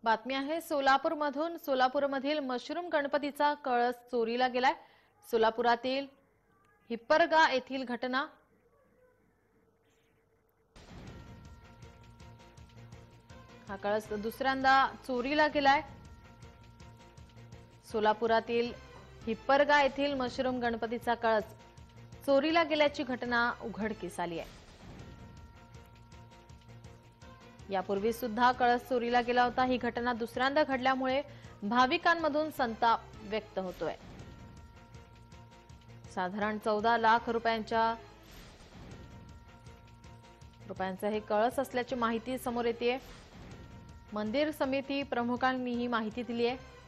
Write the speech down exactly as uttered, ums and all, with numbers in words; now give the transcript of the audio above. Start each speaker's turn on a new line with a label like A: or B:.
A: बातमी आहे सोलापूरमधून। सोलापूरमधील मशरूम गणपतीचा कळस चोरीला गेलाय। सोलापुरातील हिप्परगा येथील घटना। हा कळस दुसऱ्यांदा चोरीला गेलाय। सोलापुरातील हिप्परगा येथील मशरूम गणपतीचा कळस चोरीला गेल्याची घटना उघडकीस आली आहे। यापूर्वी सुद्धा कळस चोरीला गेला होता। ही घटना दुसऱ्यांदा घडल्यामुळे भाविकांमधून संताप व्यक्त होतोय। साधारण चौदा लाख रुपयांच्या रुपयांचा हे कळस असल्याची माहिती समोर येते। मंदिर समिती प्रमुखांनी ही माहिती दिली आहे।